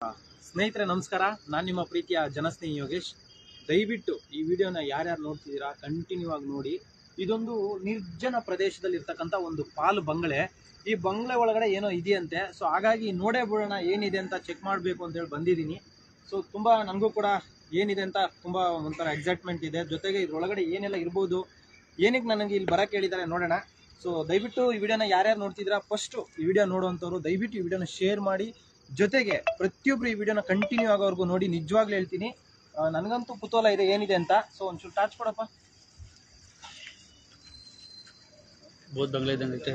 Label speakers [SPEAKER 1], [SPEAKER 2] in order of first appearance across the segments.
[SPEAKER 1] ಸ್ನೇಹಿತರೆ ನಮಸ್ಕಾರ, ನಾನು ನಿಮ್ಮ ಪ್ರೀತಿಯ ಜನಸ್ನೇಹಿ ಯೋಗೇಶ್. ದಯವಿಟ್ಟು ಈ ವಿಡಿಯೋನ ಯಾರ್ಯಾರು ನೋಡ್ತಿದ್ದೀರಾ ಕಂಟಿನ್ಯೂ ಆಗಿ ನೋಡಿ. ಇದೊಂದು ನಿರ್ಜನ ಪ್ರದೇಶದಲ್ಲಿ ಇರ್ತಕ್ಕಂಥ ಒಂದು ಪಾಲು ಬಂಗಲೆ. ಈ ಬಂಗಲೆ ಒಳಗಡೆ ಏನೋ ಇದೆಯಂತೆ. ಸೊ ಹಾಗಾಗಿ ನೋಡೇ ಬಿಡೋಣ ಏನಿದೆ ಅಂತ ಚೆಕ್ ಮಾಡಬೇಕು ಅಂತೇಳಿ ಬಂದಿದ್ದೀನಿ. ಸೊ ತುಂಬ ನನಗೂ ಕೂಡ ಏನಿದೆ ಅಂತ ತುಂಬ ಒಂಥರ ಎಕ್ಸೈಟ್ಮೆಂಟ್ ಇದೆ. ಜೊತೆಗೆ ಇದ್ರೊಳಗಡೆ ಏನೆಲ್ಲ ಇರ್ಬೋದು, ಏನಕ್ಕೆ ನನಗೆ ಇಲ್ಲಿ ಬರೋಕ್ಕೆ ಹೇಳಿದ್ದಾರೆ ನೋಡೋಣ. ಸೊ ದಯವಿಟ್ಟು ಈ ವಿಡಿಯೋನ ಯಾರ್ಯಾರು ನೋಡ್ತಿದ್ದೀರಾ ಫಸ್ಟು ಈ ವಿಡಿಯೋ ನೋಡುವಂಥವ್ರು ದಯವಿಟ್ಟು ಈ ವಿಡಿಯೋನ ಶೇರ್ ಮಾಡಿ. ಜೊತೆಗೆ ಪ್ರತಿಯೊಬ್ಬರು ಈ ವಿಡಿಯೋನ ಕಂಟಿನ್ಯೂ ಆಗೋವರೆಗೂ ನೋಡಿ. ನಿಜವಾಗ್ಲೂ ಹೇಳ್ತೀನಿ, ನನಗಂತೂ ಕುತೂಹಲ ಇದೆ ಏನಿದೆ ಅಂತ. ಸೊ ಒಂಚೂರು ಟಾಚ್ ಕೊಡಪ್ಪ.
[SPEAKER 2] बहुत बंगले इधर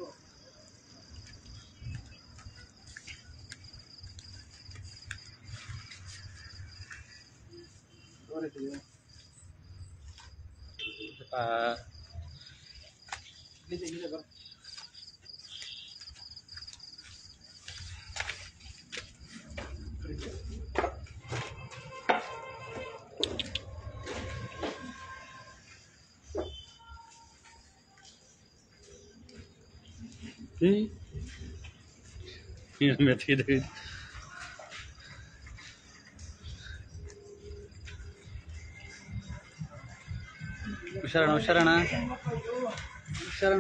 [SPEAKER 2] ಹುಷಾರಣ ಹುಷಾರಣ ಹುಷಾರಣ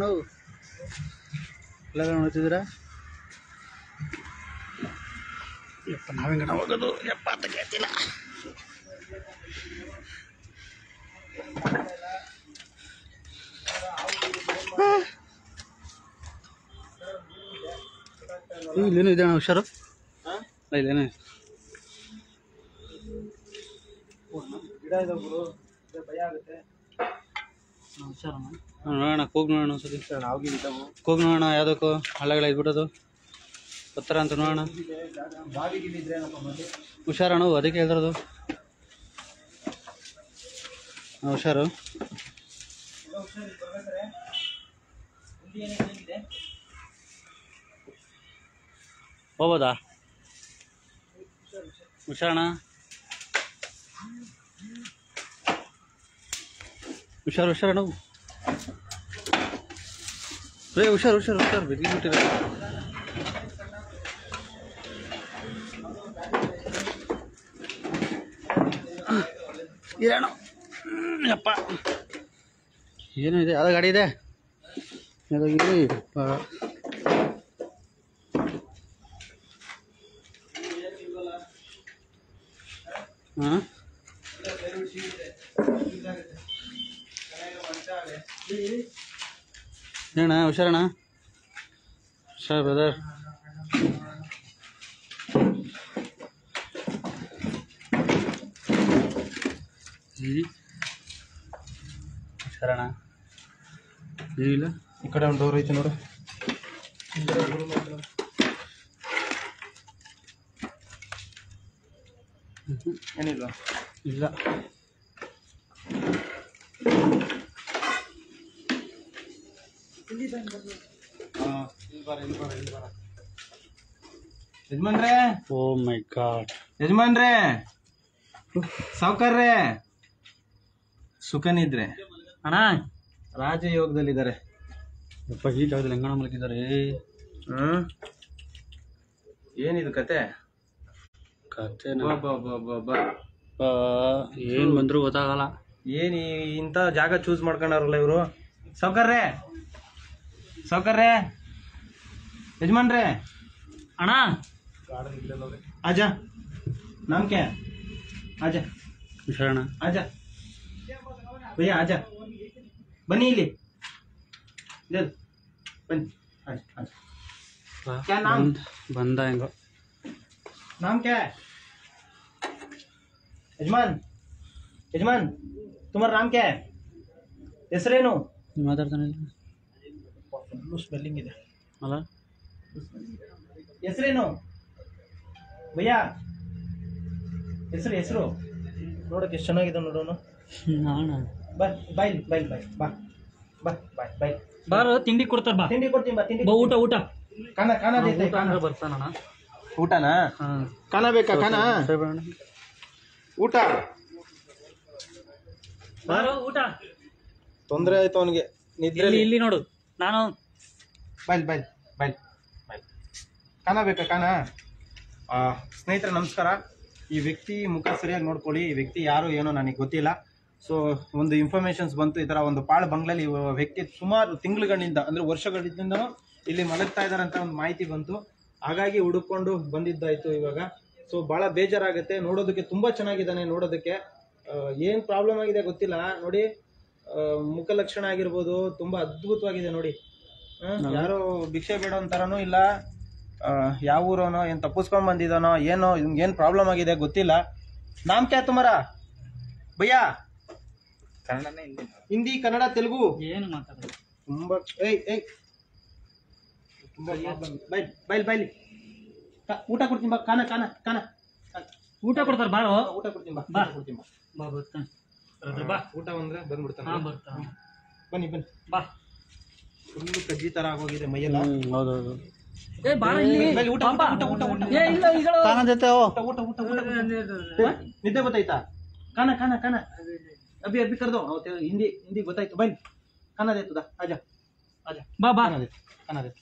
[SPEAKER 2] ಎಲ್ಲ ನೋಡ್ತಿದ್ದೀರಾ? ಯಪ್ಪ ನಾವೆಂಗಣ ಹೋಗೋದು ಯಪ್ಪ ಅಂತ ಕೇಳ್ತಿಲ್ಲ. ಇಲ್ಲೇನು ಇದೆ ಅಣ್ಣ, ಹುಷಾರು. ಇಲ್ಲೇನು
[SPEAKER 1] ಗಿಡ ಇದೆ ಗುರು, ಭಯ ಆಗುತ್ತೆ.
[SPEAKER 2] ನೋಡೋಣ, ಕೂಗ್ ನೋಡೋಣ ಒಂದ್ಸತಿ. ಕೂಗ್ ನೋಡೋಣ, ಯಾವುದಕ್ಕೂ ಹಳ್ಳಗಳ ಇದ್ಬಿಡೋದು ಗೊತ್ತರ ಅಂತ ನೋಡೋಣ. ಹುಷಾರಣ, ಅದಕ್ಕೆ ಹೇಳ್ದಿರೋದು. ಹುಷಾರು. ಹೋಗ್ಬೋದಾ? ಹುಷಾರಣ, ಹುಷಾರು ಹುಷಾರಣ. ರೇ ಹುಷಾರು ಹುಷಾರು ಹುಷಾರು, ಬಿದ್ದಿಬಿಟ್ಟಿರ. ಏನೋ ಯಪ್ಪ, ಏನೋ ಇದೆ, ಯಾವ್ದೋ ಗಾಡಿ ಇದೆ. ಯಾವುದಾಗಿರಲಿ ಯಪ್ಪ. ಹಾಂ ಏನಣ್ಣ, ಹುಷಾರಣ್ಣ, ಹುಷಾರ್ ಬ್ರದರ್. ಹುಷಾರಣ್ಣ. ಏನಿಲ್ಲ,
[SPEAKER 1] ಈ ಕಡೆ ಒಂದು ಡೋರ್ ಐತೆ ನೋಡು. ಏನಿಲ್ಲ
[SPEAKER 2] ಇಲ್ಲ.
[SPEAKER 1] ಯಜಮಾನ್ರೇ,
[SPEAKER 2] ಓ ಮೈ ಗಾಡ್.
[SPEAKER 1] ಯಜಮಾನ್ರೇ, ಸಾವ್ಕಾರ್ರೇ, ಸುಖನಿದ್ರೆ
[SPEAKER 2] ಅಣ್ಣ
[SPEAKER 1] ರಾಜಯೋಗದಲ್ಲಿದ್ದಾರೆ.
[SPEAKER 2] ಯಪ್ಪ ಈ ಜಾಗದಲ್ಲಿ ಹೆಂಗಣ ಮಲಗಿದ್ದಾರೆ?
[SPEAKER 1] ಏನಿದು ಕತೆ?
[SPEAKER 2] ಕತೆ ಏನ್ ಬಂದ್ರು ಗೊತ್ತಾಗಲ್ಲ.
[SPEAKER 1] ಏನ್ ಇಂಥ ಜಾಗ ಚೂಸ್ ಮಾಡ್ಕೊಂಡಾರಲ್ಲ ಇವರು. ಸಾವ್ಕಾರ್ರೇ, ಸಾವ್ಕಾರ್ರೇ, ಯಜಮಾನ್ರೇ.
[SPEAKER 2] ಅಣ್ಣ
[SPEAKER 1] ಆಜಾ, ನಾಮ್ ಕ್ಯಾ? ಆಜಾ
[SPEAKER 2] ಹುಷಾರಣ್ಣ.
[SPEAKER 1] ಆಜಾ ಭಯ್ಯ, ಆಜಾ, ಬನ್ನಿ ಇಲ್ಲಿ, ಜಲ್ ಬನ್ನಿ. ಆಜಾ ಆಜಾ. क्या नाम?
[SPEAKER 2] ಬಂದ ಹೆಂಗೋ.
[SPEAKER 1] नाम क्या है? यजमान, यजमान, तुम्हारा नाम क्या है? ಹೆಸರೇನು?
[SPEAKER 2] ಮಾತಾಡ್ತಾನೆ
[SPEAKER 1] ಸ್ಪೆಲ್ಲಿಂಗ್ ಇದೆ
[SPEAKER 2] ಅಲ್ಲ.
[SPEAKER 1] ಹೆಸರೇನು ಭಯ್ಯ? ಹೆಸರು ಹೆಸರು ನೋಡಕ್ಕೆ ಎಷ್ಟು ಚೆನ್ನಾಗಿದೆ ನೋಡೋನು. ಬಾ ಬಾಯ್ ಬಾಯ್ ಬಾಯ್ ಬಾ ಬಾ ಬಾಯ್ ಬಾಯ್.
[SPEAKER 2] ಬಾರ ತಿಂಡಿ ಕೊಡ್ತಾರ. ಬಾ
[SPEAKER 1] ತಿಂಡಿ ಕೊಡ್ತೀನಿ, ಬಾ ತಿಂಡಿ.
[SPEAKER 2] ಬಾ ಊಟ ಊಟ.
[SPEAKER 1] ಖಾನ ಖಾನ ದೇತೆ.
[SPEAKER 2] ಬರ್ತಾನಣ್ಣ.
[SPEAKER 1] ಊಟನಾ? ಖಾನ ಬೇಕಾ? ಖಾನ ಊಟ.
[SPEAKER 2] ಬಾರೋ ಊಟ.
[SPEAKER 1] ತೊಂದರೆ ಆಯ್ತು ಅವನಿಗೆ ನಿದ್ರೆ.
[SPEAKER 2] ಇಲ್ಲಿ ನೋಡು, ನಾನು
[SPEAKER 1] ಬಾಯ್ ಬಾಯ್ ಬಾಯ್ ಬಾಯ್. ಖಾನ ಬೇಕಾ? ಖಾನ ಸ್ನೇಹಿತರೆ ನಮಸ್ಕಾರ. ಈ ವ್ಯಕ್ತಿ ಮುಖ ಸರಿಯಾಗಿ ನೋಡ್ಕೊಳ್ಳಿ. ಈ ವ್ಯಕ್ತಿ ಯಾರು ಏನೋ ನನಗೆ ಗೊತ್ತಿಲ್ಲ. ಸೊ ಒಂದು ಇನ್ಫಾರ್ಮೇಶನ್ಸ್ ಬಂತು, ಈ ಥರ ಒಂದು ಪಾಳು ಬಂಗ್ಲೆಲಿ ವ್ಯಕ್ತಿ ಸುಮಾರು ತಿಂಗಳುಗಳಿಂದ ಅಂದರೆ ವರ್ಷಗಳಿಂದ ಇಲ್ಲಿ ಮಲಗ್ತಾ ಇದ್ದಾರೆ ಅಂತ ಒಂದು ಮಾಹಿತಿ ಬಂತು. ಹಾಗಾಗಿ ಹುಡುಕೊಂಡು ಬಂದಿದ್ದಾಯ್ತು ಇವಾಗ. ಸೊ ಭಾಳ ಬೇಜಾರಾಗುತ್ತೆ. ನೋಡೋದಕ್ಕೆ ತುಂಬ ಚೆನ್ನಾಗಿದ್ದಾನೆ. ನೋಡೋದಕ್ಕೆ ಏನು ಪ್ರಾಬ್ಲಮ್ ಆಗಿದೆ ಗೊತ್ತಿಲ್ಲ. ನೋಡಿ ಮುಖ ಲಕ್ಷಣ ಆಗಿರ್ಬೋದು, ತುಂಬ ಅದ್ಭುತವಾಗಿದೆ ನೋಡಿ. ಯಾರೋ ಭಿಕ್ಷೆ ಬೇಡೋ ಅಂತಾರನೂ ಇಲ್ಲ, ಯಾವ ಊರೋನೋ ಏನು ತಪ್ಪಿಸ್ಕೊಂಡ್ ಬಂದಿದ್ದಾನೋ ಏನೋ, ಏನು ಪ್ರಾಬ್ಲಮ್ ಆಗಿದೆ ಗೊತ್ತಿಲ್ಲ. ನಾಮ್ ಕ್ಯಾ ತುಮಾರ ಭಯ್ಯಾ?
[SPEAKER 2] ಕನ್ನಡನೇ
[SPEAKER 1] ಹಿಂದಿ, ಕನ್ನಡ, ತೆಲುಗು
[SPEAKER 2] ಏನು ಮಾತಾಡೋದು?
[SPEAKER 1] ತುಂಬಾ ಬೈಲಿ ಊಟ ಕೊಡ್ತೀನಿ ಬಾ. ಕಾನ ಕಾನ ಕಾನ
[SPEAKER 2] ಊಟ ಕೊಡ್ತಾರ ಬಾರೋ.
[SPEAKER 1] ಊಟ ಕೊಡ್ತೀನಿ ಬಾ.
[SPEAKER 2] ಬಾ
[SPEAKER 1] ಕೊಡ್ತೀನಿ
[SPEAKER 2] ಬಾ ಬರ್ತಾನೆ ಬಾ.
[SPEAKER 1] ಊಟ ಅಂದ್ರೆ ಬಂದ್ಬಿಡ್ತಾನೆ.
[SPEAKER 2] ಬರ್ತಾನೆ
[SPEAKER 1] ಬನ್ನಿ ಬನ್ನಿ
[SPEAKER 2] ಬಾ.
[SPEAKER 1] ಫುಲ್ಲು ಕಜ್ಜಿ ತರ ಆಗೋಗಿದೆ ಮೈಯೆಲ್ಲ.
[SPEAKER 2] ಹೌದೌದು.
[SPEAKER 1] ಊಟ ಊಟ ಊಟ ಊಟ ಊಟ ನಿದ್ದೆ ಗೊತ್ತಾಯ್ತಾ? ಕಾನ ಕಾನ ಕಾನ ಅಭಿ ಅಭಿ ಕರ್ದೋ. ಹಿಂದಿ ಹಿಂದಿ ಗೊತ್ತಾಯ್ತು. ಬನ್ನಿ ಕಾನ ದೇತುದಾ ಆಜಾ ಆಜಾ
[SPEAKER 2] ಬಾ ಬಾ.
[SPEAKER 1] ಕಾನ ದೇತು.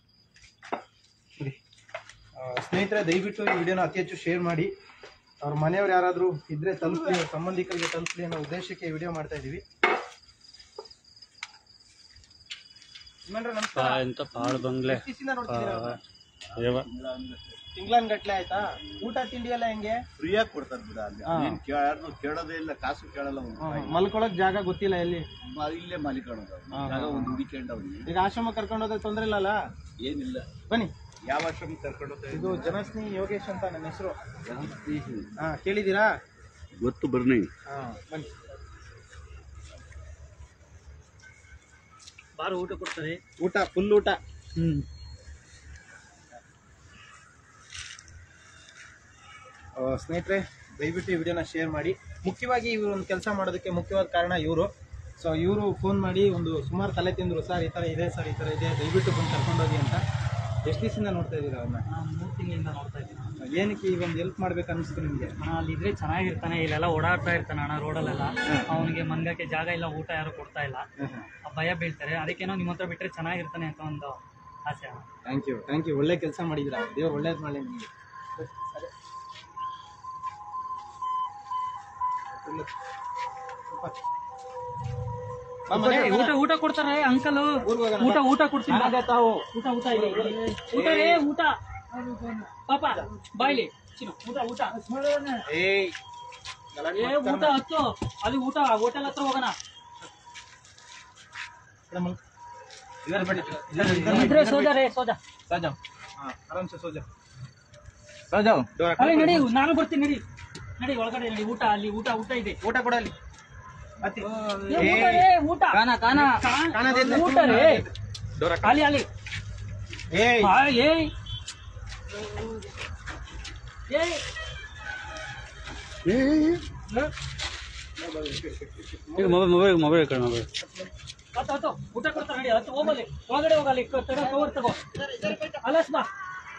[SPEAKER 1] ಸ್ನೇಹಿತರೆ ದಯವಿಟ್ಟು ಈ ವಿಡಿಯೋನ ಅತಿ ಹೆಚ್ಚು ಶೇರ್ ಮಾಡಿ. ಅವ್ರ ಮನೆಯವ್ರು ಯಾರಾದರೂ ಇದ್ರೆ ತಲುಪಲಿ, ಅವ್ರ ಸಂಬಂಧಿಕರಿಗೆ ತಲುಪಲಿ ಅನ್ನೋ ಉದ್ದೇಶಕ್ಕೆ ಈ ವಿಡಿಯೋ ಮಾಡ್ತಾ ಇದೀವಿ.
[SPEAKER 2] ಎಂತ ಪಾಳು ಬಂಗ್ಲೆ.
[SPEAKER 1] ತಿಂಗ್ಳನ್ ಗಟ್ಲೆ ಆಯ್ತಾ? ಊಟ ತಿಂಡಿ ಎಲ್ಲ ಹೆಂಗೆ?
[SPEAKER 3] ಫ್ರೀಯಾಗಿ ಕೊಡ್ತಾರೆ ಬಿಡ. ಅಲ್ಲಿ ಯಾರನ್ನು ಕೇಳೋದೇ ಇಲ್ಲ, ಕಾಸು ಕೇಳಲ್ಲ.
[SPEAKER 1] ಮಲ್ಕೊಳಕ್ ಜಾಗ ಗೊತ್ತಿಲ್ಲ ಎಲ್ಲಿ,
[SPEAKER 3] ಇಲ್ಲೇ ಮಾಲಿಕೊಳ್ಳೋದು ಜಾಗ ಒಂದು ಹುಡುಕೊಂಡು ಅವ್ರಿಗೆ.
[SPEAKER 1] ಈಗ ಆಶ್ರಮ ಕರ್ಕೊಂಡು ಹೋದ್ರೆ ತೊಂದ್ರೆ ಇಲ್ಲಲ್ಲ?
[SPEAKER 3] ಏನಿಲ್ಲ,
[SPEAKER 1] ಬನ್ನಿ.
[SPEAKER 3] ಯಾವ ಆಶ್ರಮ ಕರ್ಕೊಂಡು ಹೋಗ್ತಾರೆ?
[SPEAKER 1] ಇದು ಜನಸ್ನೇಹಿ ಯೋಗೇಶ್ ಅಂತ ನನ್ನ ಹೆಸರು. ಹಾ ಕೇಳಿದ್ದೀರಾ?
[SPEAKER 3] ಗೊತ್ತು, ಬರ್ನಿ.
[SPEAKER 1] ಹಾ ಬನ್ನಿ.
[SPEAKER 2] ಬಾರು ಊಟ ಕೊಡ್ತಾರೆ.
[SPEAKER 1] ಊಟ ಫುಲ್ ಊಟ. ಸ್ನೇಹಿತರೆ ದಯವಿಟ್ಟು ಈ ವಿಡಿಯೋನ ಶೇರ್ ಮಾಡಿ. ಮುಖ್ಯವಾಗಿ ಇವರು ಒಂದು ಕೆಲಸ ಮಾಡೋದಕ್ಕೆ ಮುಖ್ಯವಾದ ಕಾರಣ ಇವರು. ಸೊ ಇವರು ಫೋನ್ ಮಾಡಿ ಒಂದು ಸುಮಾರು ತಲೆ ತಿಂದರು, ಸರ್ ಈ ಥರ ಇದೆ, ಸರ್ ಈ ಥರ ಇದೆ, ದಯವಿಟ್ಟು ಬಂದು ಕರ್ಕೊಂಡೋಗಿ ಅಂತ. ಎಷ್ಟು ದಿವಸದಿಂದ ನೋಡ್ತಾ ಇದ್ದೀರಾ ಅವ್ರನ್ನ?
[SPEAKER 2] 3 ತಿಂಗಳಿಂದ ನೋಡ್ತಾ ಇದ್ದೀನಿ.
[SPEAKER 1] ಏನಕ್ಕೆ ಈ ಒಂದು ಹೆಲ್ಪ್ ಮಾಡ್ಬೇಕು ಅನಿಸ್ತು ನಿಮಗೆ?
[SPEAKER 2] ಅಲ್ಲಿದ್ರೆ ಚೆನ್ನಾಗಿರ್ತಾನೆ, ಇಲ್ಲೆಲ್ಲ ಓಡಾಡ್ತಾ ಇರ್ತಾನೆ ಅಣ್ಣ ರೋಡಲ್ಲೆಲ್ಲ. ಅವನಿಗೆ ಮನ್ಗಕ್ಕೆ ಜಾಗ ಇಲ್ಲ, ಊಟ ಯಾರು ಕೊಡ್ತಾ ಇಲ್ಲ, ಭಯ ಬೀಳ್ತಾರೆ. ಅದಕ್ಕೇನೋ ನಿಮ್ಮ ಹತ್ರ ಬಿಟ್ಟರೆ ಚೆನ್ನಾಗಿರ್ತಾನೆ ಅಂತ ಒಂದು ಆಸೆ ಅಣ್ಣ.
[SPEAKER 1] Thank you. ಒಳ್ಳೆ ಕೆಲಸ ಮಾಡಿದ್ದೀರಾ. ದೇವ್ರು ಒಳ್ಳೇದು ಮಾಡಲಿ ನಿಮಗೆ.
[SPEAKER 2] ಊಟ ಕೊಡ್ತಾರೆ ಅಂಕಲ್. ಊಟ ಕೊಡ್ತೀನಿ. ಊಟ ಇದೆ. ಊಟ ರೇ ಊಟ ಪಾಪ ಬಾಯ್ಲಿ ಊಟ ಊಟ ಊಟ ಹತ್ತು. ಅಲ್ಲಿ ಊಟ ಹೋಟೆಲ್ ಹತ್ರ ಹೋಗೋಣ.
[SPEAKER 1] ಆರಾಮ್ ಸೆ ಸೋಜಾ.
[SPEAKER 2] ನಡಿ, ನಾನು ಬರ್ತೀನಿ. ನಡಿ ಒಳಗಡೆ ನಡಿ. ಊಟ ಅಲ್ಲಿ ಊಟ ಇದೆ.
[SPEAKER 1] ಊಟ ಕೊಡಲಿ.
[SPEAKER 2] ಊಟ ರೇ ಅಲ್ಲಿ
[SPEAKER 3] ಮೊಬೈಲ್
[SPEAKER 2] ಹತ್ತು ಊಟ ಕೊಡ್ತಾರೆ. ನಡಿ ಹತ್ತು ಹೋಗಲಿ, ಒಳಗಡೆ ಹೋಗಲಿ. ಕವರ್ ತಗೋ. ಅಲಸ್ ಬಾ.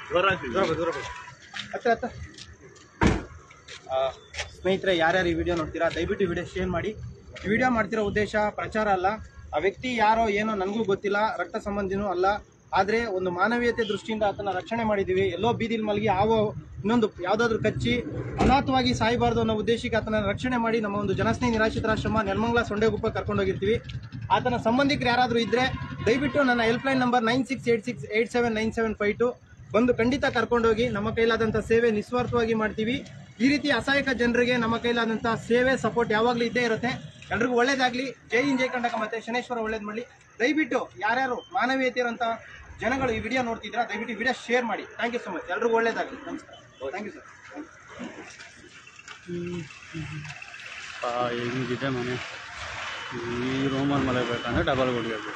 [SPEAKER 1] ಸ್ನೇಹಿತರೆ ಯಾರ್ಯಾರು ಈ ವಿಡಿಯೋ ನೋಡ್ತೀರಾ ದಯವಿಟ್ಟು ಈ ವಿಡಿಯೋ ಶೇರ್ ಮಾಡಿ. ಈ ವಿಡಿಯೋ ಮಾಡ್ತಿರೋ ಉದ್ದೇಶ ಪ್ರಚಾರ ಅಲ್ಲ. ಆ ವ್ಯಕ್ತಿ ಯಾರೋ ಏನೋ ನನಗೂ ಗೊತ್ತಿಲ್ಲ, ರಕ್ತ ಸಂಬಂಧಿನೂ ಅಲ್ಲ. ಆದರೆ ಒಂದು ಮಾನವೀಯತೆ ದೃಷ್ಟಿಯಿಂದ ಆತನ ರಕ್ಷಣೆ ಮಾಡಿದ್ದೀವಿ. ಎಲ್ಲೋ ಬೀದಿಲಿ ಮಲಗಿ ಇನ್ನೊಂದು ಯಾವುದಾದ್ರೂ ಕಚ್ಚಿ ಅನಾಥವಾಗಿ ಸಾಯಬಾರ್ದು ಅನ್ನೋ ಉದ್ದೇಶಕ್ಕೆ ಆತನ ರಕ್ಷಣೆ ಮಾಡಿ ನಮ್ಮ ಒಂದು ಜನಸ್ನೇಹಿ ನಿರಾಶ್ರಿತರಾಶ್ರಮ ನೆಲಮಂಗಲ ಸೊಂಡೆಗುಪ್ಪ ಕರ್ಕೊಂಡೋಗಿರ್ತೀವಿ. ಆತನ ಸಂಬಂಧಿಕರು ಯಾರಾದರೂ ಇದ್ದರೆ ದಯವಿಟ್ಟು ನನ್ನ ಹೆಲ್ಪ್ಲೈನ್ ನಂಬರ್ 9686879752 ಬಂದು ಖಂಡಿತ ಕರ್ಕೊಂಡೋಗಿ. ನಮ್ಮ ಕೈಲಾದಂಥ ಸೇವೆ ನಿಸ್ವಾರ್ಥವಾಗಿ ಮಾಡ್ತೀವಿ. ಈ ರೀತಿ ಅಸಹಾಯಕ ಜನರಿಗೆ ನಮ್ಮ ಕೈಲಾದಂಥ ಸೇವೆ ಸಪೋರ್ಟ್ ಯಾವಾಗಲೂ ಇದ್ದೇ ಇರುತ್ತೆ. ಎಲ್ರಿಗೂ ಒಳ್ಳೇದಾಗಲಿ. ಜೈ ಹಿಂದ್, ಜೈ ಕರ್ನಾಟಕ. ಮತ್ತೆ ಶನೇಶ್ವರ ಒಳ್ಳೇದು ಮಾಡಲಿ. ದಯವಿಟ್ಟು ಯಾರ್ಯಾರು ಮಾನವೀಯತೆ ಇರೋಂಥ ಜನಗಳು ಈ ವಿಡಿಯೋ ನೋಡ್ತಿದ್ದೀರಾ ದಯವಿಟ್ಟು ಈ ವಿಡಿಯೋ ಶೇರ್ ಮಾಡಿ. Thank you so much. ಎಲ್ರಿಗೂ ಒಳ್ಳೇದಾಗಲಿ. ನಮಸ್ಕಾರ. Thank you sir.
[SPEAKER 2] ಹೆಂಗಿದೆ ಮನೆ. ಈ ರೂಮಲ್ಲಿ ಮಲಗಬೇಕಂದ್ರೆ ಡಬಲ್ ಗುಡಿಗೆ.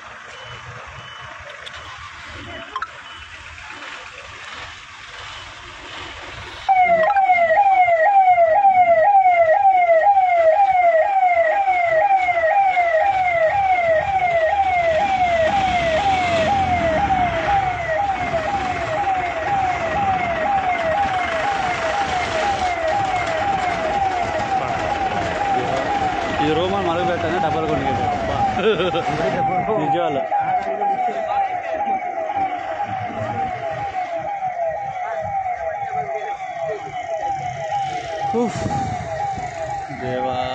[SPEAKER 2] ಈ ರೂಮಲ್ಲಿ ಮಲಗಬೇಕಂದ್ರೆ ಡಬಲ್ ಗುಂಡಿಗೆ ನಿಜವಲ್ಲ.
[SPEAKER 1] ದೇವಾ